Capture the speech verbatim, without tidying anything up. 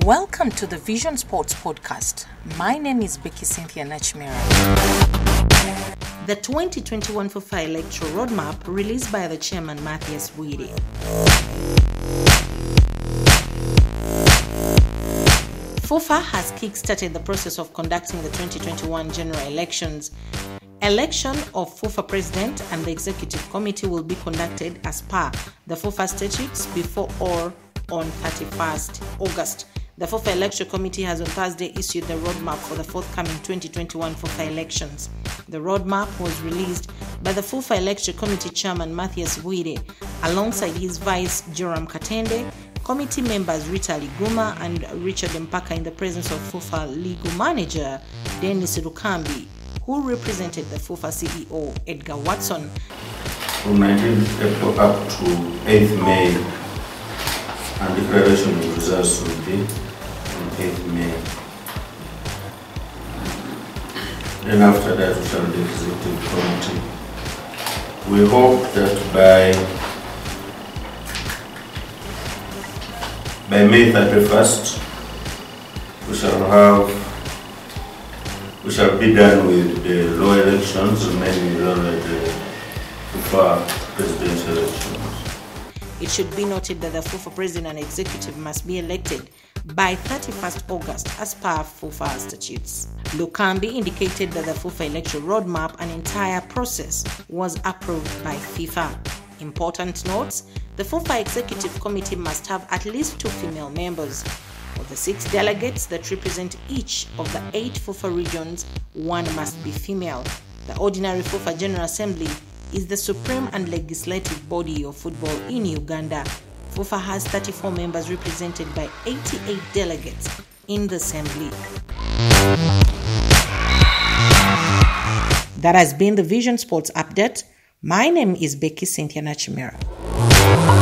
Welcome to the Vision Sports Podcast. My name is Becky Cynthia Nachmira. The twenty twenty-one FIFA Electoral Roadmap released by the chairman Matthias Bwire. FIFA has kick-started the process of conducting the twenty twenty-one general elections. Election of FIFA president and the executive committee will be conducted as per the FIFA statutes before or on thirty-first August. The FIFA Electoral Committee has on Thursday issued the roadmap for the forthcoming twenty twenty-one FIFA elections. The roadmap was released by the FIFA Electoral Committee chairman Matthias Bwire alongside his vice Joram Katende, committee members Rita Liguma and Richard Mpaka in the presence of FIFA legal manager Dennis Lukambi, who represented the FIFA C E O Edgar Watson. From nineteenth April up to eighth May, and declaration of results will be on eighth May. Then after that we shall the executive committee. We hope that by by May thirty-first we shall have we shall be done with the lower elections, remaining only the FIFA presidential elections. It should be noted that the FIFA president and executive must be elected by thirty-first August as per FIFA statutes. Lukambi indicated that the FIFA electoral roadmap and entire process was approved by FIFA. Important notes: the FIFA executive committee must have at least two female members. Of the six delegates that represent each of the eight FIFA regions, one must be female. The ordinary FIFA General Assembly is the supreme and legislative body of football in Uganda. FIFA has thirty-four members represented by eighty-eight delegates in the assembly. That has been the Vision Sports Update. My name is Becky Cynthia Nachmira.